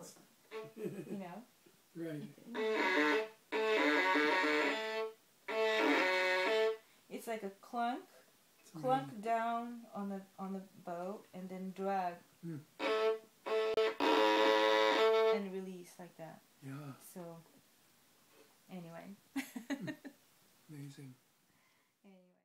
you know. Right. It's like a clunk down on the bow, and then drag and release like that. Yeah. So anyway. Amazing. Anyway.